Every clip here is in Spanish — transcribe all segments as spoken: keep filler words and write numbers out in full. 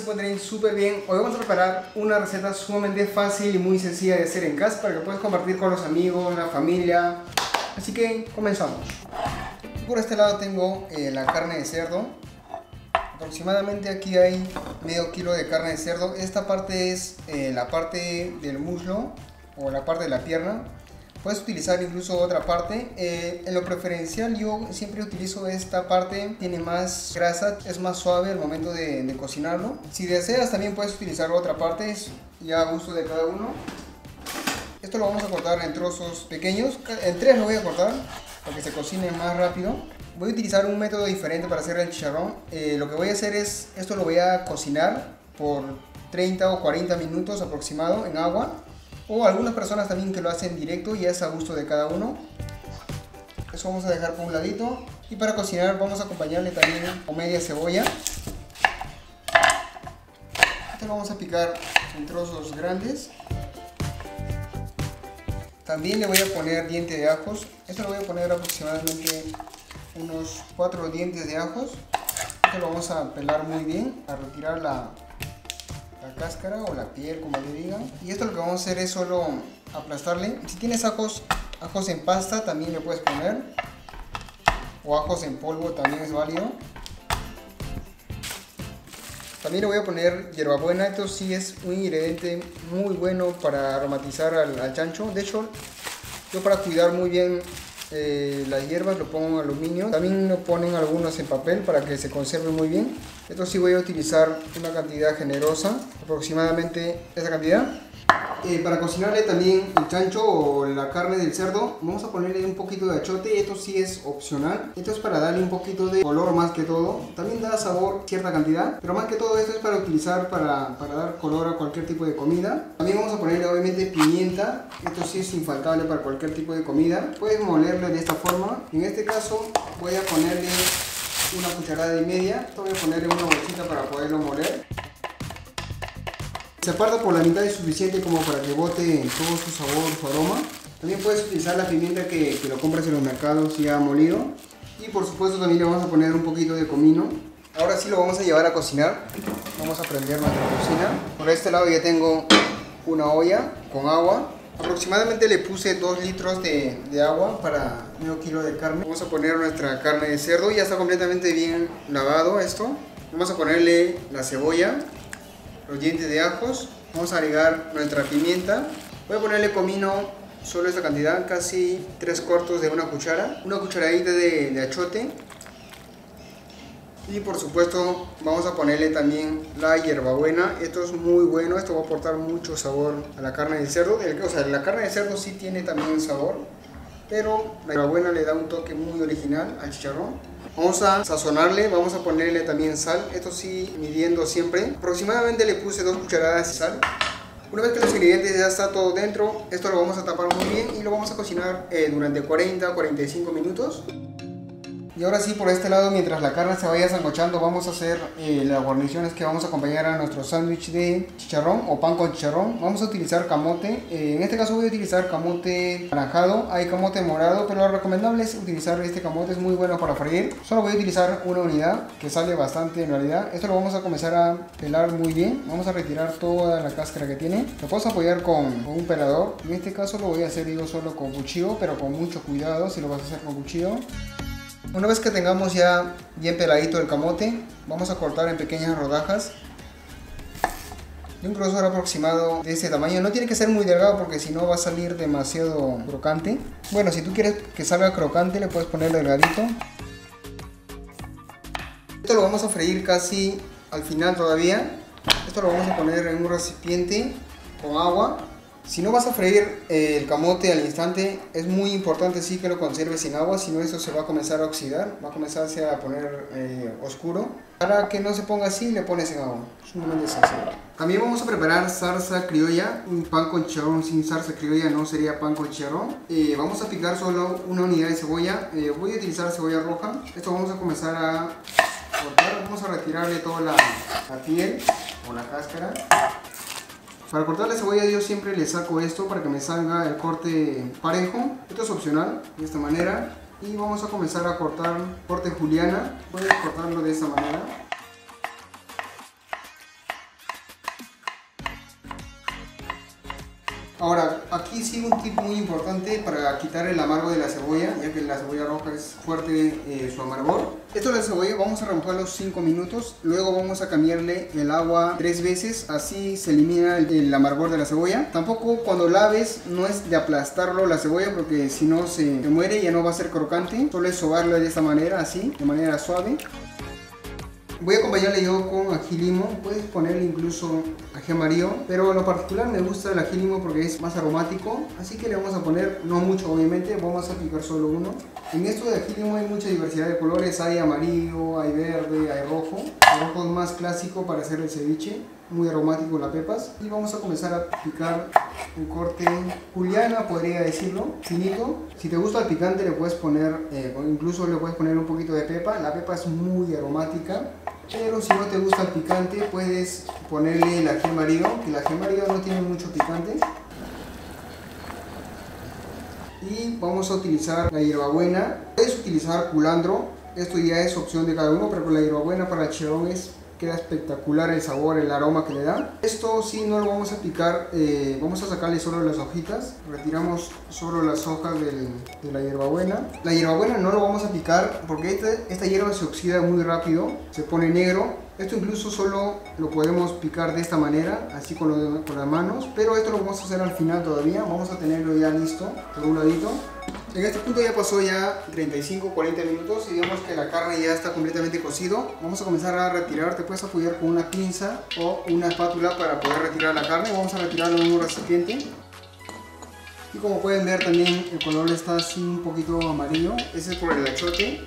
encuentren súper bien. Hoy vamos a preparar una receta sumamente fácil y muy sencilla de hacer en casa para que puedas compartir con los amigos, la familia. Así que comenzamos. Por este lado tengo eh, la carne de cerdo. Aproximadamente aquí hay medio kilo de carne de cerdo. Esta parte es eh, la parte del muslo o la parte de la pierna. Puedes utilizar incluso otra parte. Eh, en lo preferencial yo siempre utilizo esta parte, tiene más grasa, es más suave al momento de, de cocinarlo. Si deseas también puedes utilizar otra parte, es ya a gusto de cada uno. Esto lo vamos a cortar en trozos pequeños, en tres lo voy a cortar para que se cocine más rápido. Voy a utilizar un método diferente para hacer el chicharrón. Eh, lo que voy a hacer es, esto lo voy a cocinar por treinta o cuarenta minutos aproximado en agua. O algunas personas también que lo hacen directo, y es a gusto de cada uno. Eso vamos a dejar por un ladito. Y para cocinar vamos a acompañarle también con media cebolla. Esto lo vamos a picar en trozos grandes. También le voy a poner diente de ajos. Esto lo voy a poner aproximadamente unos cuatro dientes de ajos. Esto lo vamos a pelar muy bien, a retirar la... la cáscara o la piel, como le digan. Y esto lo que vamos a hacer es solo aplastarle. Si tienes ajos, ajos en pasta también le puedes poner, o ajos en polvo también es válido. También le voy a poner hierbabuena. Esto sí es un ingrediente muy bueno para aromatizar al, al chancho. De hecho, yo para cuidar muy bien Eh, las hierbas lo pongo en aluminio. También lo ponen algunos en papel para que se conserve muy bien. Esto sí voy a utilizar una cantidad generosa, aproximadamente esa cantidad. Eh, para cocinarle también el chancho o la carne del cerdo, vamos a ponerle un poquito de achote. Esto sí es opcional. Esto es para darle un poquito de color más que todo. También da sabor cierta cantidad, pero más que todo esto es para utilizar para, para dar color a cualquier tipo de comida. También vamos a ponerle obviamente pimienta. Esto sí es infaltable para cualquier tipo de comida. Puedes molerle de esta forma. En este caso voy a ponerle una cucharada y media. Esto voy a ponerle una bolsita para poderlo moler. Se aparta por la mitad es suficiente como para que bote todo su sabor, su aroma. También puedes utilizar la pimienta que, que lo compras en los mercados ya molido. Y por supuesto también le vamos a poner un poquito de comino. Ahora sí lo vamos a llevar a cocinar. Vamos a prender nuestra cocina. Por este lado ya tengo una olla con agua. Aproximadamente le puse dos litros de, de agua para medio kilo de carne. Vamos a poner nuestra carne de cerdo. Ya está completamente bien lavado esto. Vamos a ponerle la cebolla, los dientes de ajos, vamos a agregar nuestra pimienta, voy a ponerle comino, solo esta cantidad, casi tres cuartos de una cuchara, una cucharadita de, de achote, y por supuesto vamos a ponerle también la hierbabuena. Esto es muy bueno, esto va a aportar mucho sabor a la carne de cerdo. O sea, la carne de cerdo sí tiene también sabor, pero la hierbabuena le da un toque muy original al chicharrón. Vamos a sazonarle, vamos a ponerle también sal, esto sí midiendo siempre. Aproximadamente le puse dos cucharadas de sal. Una vez que los ingredientes ya está todo dentro, esto lo vamos a tapar muy bien y lo vamos a cocinar eh, durante cuarenta a cuarenta y cinco minutos. Y ahora sí, por este lado, mientras la carne se vaya sancochando, vamos a hacer eh, las guarniciones que vamos a acompañar a nuestro sándwich de chicharrón o pan con chicharrón. Vamos a utilizar camote, eh, en este caso voy a utilizar camote anaranjado. Hay camote morado, pero lo recomendable es utilizar este camote, es muy bueno para freír. Solo voy a utilizar una unidad, que sale bastante en realidad. Esto lo vamos a comenzar a pelar muy bien. Vamos a retirar toda la cáscara que tiene. Lo puedes apoyar con, con un pelador. En este caso lo voy a hacer yo solo con cuchillo, pero con mucho cuidado si lo vas a hacer con cuchillo. Una vez que tengamos ya bien peladito el camote, vamos a cortar en pequeñas rodajas de un grosor aproximado de este tamaño. No tiene que ser muy delgado porque si no va a salir demasiado crocante. Bueno, si tú quieres que salga crocante le puedes poner delgadito. Esto lo vamos a freír casi al final todavía. Esto lo vamos a poner en un recipiente con agua. Si no vas a freír eh, el camote al instante, es muy importante sí que lo conserves sin agua, si no esto se va a comenzar a oxidar, va a comenzarse a poner eh, oscuro. Para que no se ponga así, le pones en agua, es sumamente sencillo. También vamos a preparar salsa criolla, un pan con chicharrón sin salsa criolla no sería pan con chicharrón. Eh, vamos a picar solo una unidad de cebolla, eh, voy a utilizar cebolla roja. Esto vamos a comenzar a cortar, vamos a retirarle toda la, la piel o la cáscara. Para cortar la cebolla yo siempre le saco esto para que me salga el corte parejo. Esto es opcional, de esta manera. Y vamos a comenzar a cortar corte juliana. Puedes cortarlo de esta manera. Ahora, aquí sí un tip muy importante para quitar el amargo de la cebolla, ya que la cebolla roja es fuerte eh, su amargor. Esto de la cebolla vamos a remojarlo cinco minutos, luego vamos a cambiarle el agua tres veces, así se elimina el, el amargor de la cebolla. Tampoco cuando laves no es de aplastarlo la cebolla, porque si no se, se muere y ya no va a ser crocante. Solo es sobarlo de esta manera, así, de manera suave. Voy a acompañarle yo con ají limo, puedes ponerle incluso ají amarillo, pero en lo particular me gusta el ají limo porque es más aromático, así que le vamos a poner, no mucho obviamente, vamos a picar solo uno. En esto de ají limo hay mucha diversidad de colores, hay amarillo, hay verde, hay rojo. El rojo es más clásico para hacer el ceviche, muy aromático las pepas. Y vamos a comenzar a picar un corte juliana, podría decirlo, finito. Si te gusta el picante le puedes poner, eh, incluso le puedes poner un poquito de pepa, la pepa es muy aromática. Pero si no te gusta el picante, puedes ponerle el ají amarillo, que el ají amarillo no tiene mucho picante. Y vamos a utilizar la hierbabuena. Puedes utilizar culantro, esto ya es opción de cada uno, pero con la hierbabuena para el chicharrón es, queda espectacular el sabor, el aroma que le da. Esto sí no lo vamos a picar, eh, vamos a sacarle solo las hojitas. Retiramos solo las hojas del, de la hierbabuena. La hierbabuena no lo vamos a picar porque esta, esta hierba se oxida muy rápido, se pone negro. Esto incluso solo lo podemos picar de esta manera, así con, lo, con las manos. Pero esto lo vamos a hacer al final todavía, vamos a tenerlo ya listo por un ladito. En este punto ya pasó ya treinta y cinco a cuarenta minutos y digamos que la carne ya está completamente cocido. Vamos a comenzar a retirar, te puedes apoyar con una pinza o una espátula para poder retirar la carne. Vamos a retirarlo en un recipiente. Y como pueden ver también el color está así un poquito amarillo, ese es por el achote.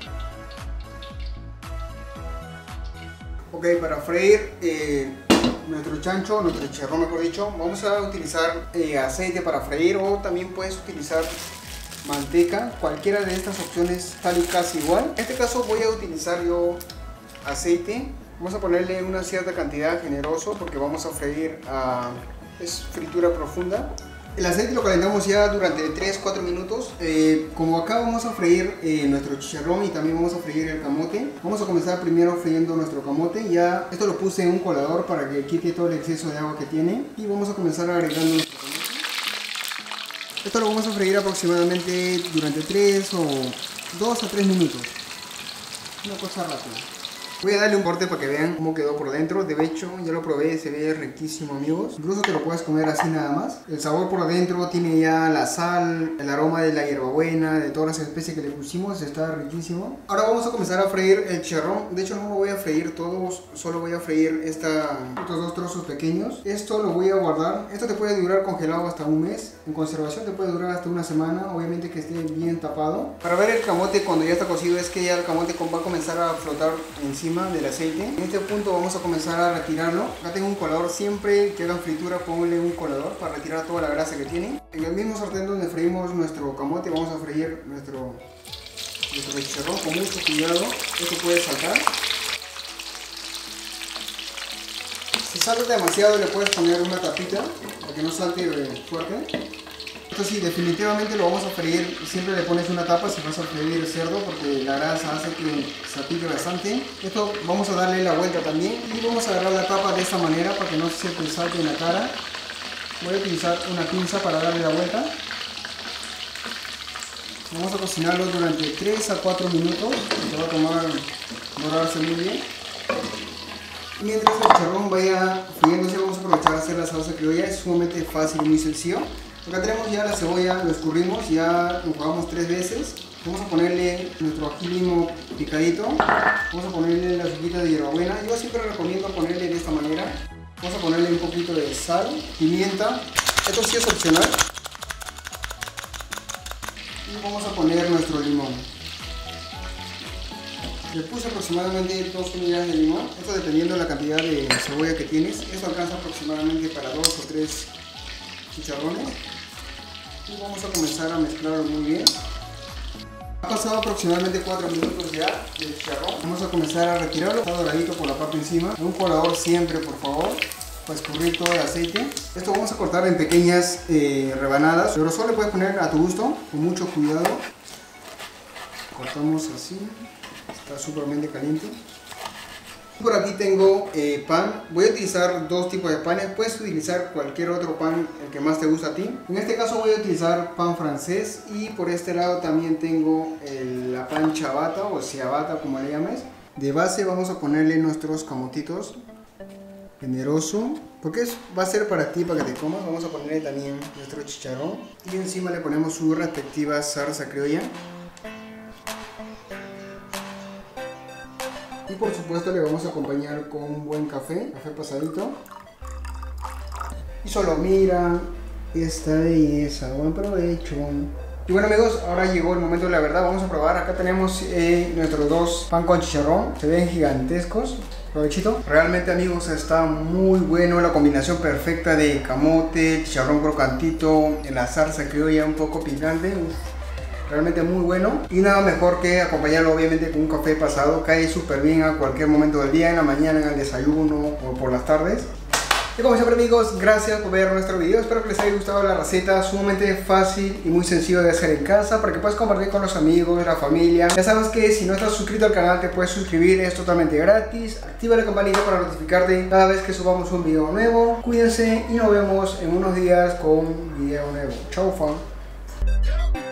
Ok, para freír eh, nuestro chancho, nuestro chicharrón mejor dicho, vamos a utilizar eh, aceite para freír, o también puedes utilizar manteca. Cualquiera de estas opciones sale casi igual. En este caso voy a utilizar yo aceite. Vamos a ponerle una cierta cantidad generoso porque vamos a freír a es fritura profunda. El aceite lo calentamos ya durante tres a cuatro minutos. Eh, como acá vamos a freír eh, nuestro chicharrón y también vamos a freír el camote, vamos a comenzar primero friendo nuestro camote. Ya esto lo puse en un colador para que quite todo el exceso de agua que tiene. Y vamos a comenzar agregando nuestro camote. Esto lo vamos a freír aproximadamente durante tres o dos a tres minutos. Una cosa rápida. Voy a darle un corte para que vean cómo quedó por dentro. De hecho, ya lo probé, se ve riquísimo, amigos. Incluso te lo puedes comer así nada más. El sabor por adentro tiene ya la sal, el aroma de la hierbabuena, de todas las especies que le pusimos. Está riquísimo. Ahora vamos a comenzar a freír el chicharrón. De hecho, no lo voy a freír todos, solo voy a freír esta, estos dos trozos pequeños. Esto lo voy a guardar. Esto te puede durar congelado hasta un mes. En conservación te puede durar hasta una semana. Obviamente que esté bien tapado. Para ver el camote cuando ya está cocido es que ya el camote va a comenzar a flotar encima del aceite. En este punto vamos a comenzar a retirarlo. Acá tengo un colador, siempre que hagan fritura ponle un colador para retirar toda la grasa que tiene. En el mismo sartén donde freímos nuestro camote vamos a freír nuestro, nuestro chicharrón con mucho cuidado. Esto puede saltar. Si salta demasiado le puedes poner una tapita para que no salte fuerte. Esto sí, definitivamente lo vamos a freír. Siempre le pones una tapa si vas a freír el cerdo porque la grasa hace que salpique bastante. Esto vamos a darle la vuelta también y vamos a agarrar la tapa de esta manera para que no se te salte en la cara. Voy a utilizar una pinza para darle la vuelta. Vamos a cocinarlo durante tres a cuatro minutos. Se va a tomar dorarse muy bien. Mientras el chicharrón vaya friéndose, vamos a aprovechar a hacer la salsa criolla. Es sumamente fácil y muy sencillo. Acá tenemos ya la cebolla, lo escurrimos, ya lo jugamos tres veces. Vamos a ponerle nuestro ají limo picadito. Vamos a ponerle las hojitas de hierbabuena. Yo siempre recomiendo ponerle de esta manera. Vamos a ponerle un poquito de sal, pimienta. Esto sí es opcional. Y vamos a poner nuestro limón. Le puse aproximadamente dos unidades de limón. Esto dependiendo de la cantidad de cebolla que tienes. Esto alcanza aproximadamente para dos o tres chicharrones. Y vamos a comenzar a mezclarlo muy bien. Ha pasado aproximadamente cuatro minutos ya del chicharrón. Vamos a comenzar a retirarlo. Está doradito por la parte encima. Un colador siempre, por favor, para escurrir todo el aceite. Esto vamos a cortar en pequeñas eh, rebanadas. El grosor le puedes poner a tu gusto, con mucho cuidado. Cortamos así. Está súpermente caliente. Por aquí tengo eh, pan. Voy a utilizar dos tipos de panes. Puedes utilizar cualquier otro pan, el que más te gusta a ti. En este caso voy a utilizar pan francés. Y por este lado también tengo el, la pan ciabatta o ciabatta, como le llames. De base vamos a ponerle nuestros camotitos. Generoso. Porque es, va a ser para ti, para que te comas. Vamos a ponerle también nuestro chicharrón. Y encima le ponemos su respectiva salsa criolla. Y por supuesto le vamos a acompañar con un buen café, café pasadito. Y solo mira esta belleza, buen provecho. Y bueno amigos, ahora llegó el momento de la verdad, vamos a probar. Acá tenemos eh, nuestros dos pan con chicharrón, se ven gigantescos. Provechito. Realmente amigos está muy bueno, la combinación perfecta de camote, chicharrón crocantito, la salsa criolla un poco picante. Realmente muy bueno y nada mejor que acompañarlo obviamente con un café pasado. Cae súper bien a cualquier momento del día, en la mañana, en el desayuno o por las tardes. Y como siempre amigos, gracias por ver nuestro video. Espero que les haya gustado la receta, sumamente fácil y muy sencillo de hacer en casa para que puedas compartir con los amigos, la familia. Ya sabes que si no estás suscrito al canal te puedes suscribir, es totalmente gratis. Activa la campanita para notificarte cada vez que subamos un video nuevo. Cuídense y nos vemos en unos días con un video nuevo. Chau fan.